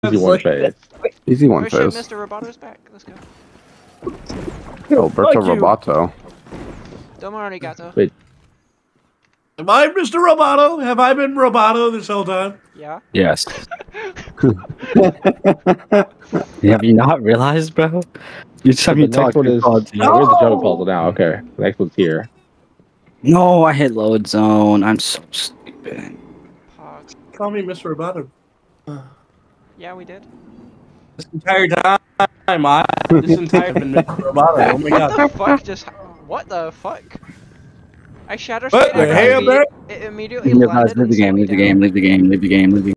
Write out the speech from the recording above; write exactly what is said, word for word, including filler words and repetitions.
Easy one phase. Easy one Oh shit, phase. Mister Roboto's back. Let's go. Alberto Roboto. Domo arigato. Wait. Am I Mister Roboto? Have I been Roboto this whole time? Yeah. Yes. Have you not realized, bro? Each So time the you next talk one to is. God, No, where's the jump puzzle now? Okay, the next one's here. no, I hit load zone. I'm so stupid. Pog. Call me Mister Roboto. Yeah, we did. This entire time, I this entire been Mister Roboto. Oh my What god. the fuck just? What the fuck? I shatter What skated. the hell, It, man? it immediately Leave landed. the and game, slowed leave the down. game, leave the game, leave the game, leave the game.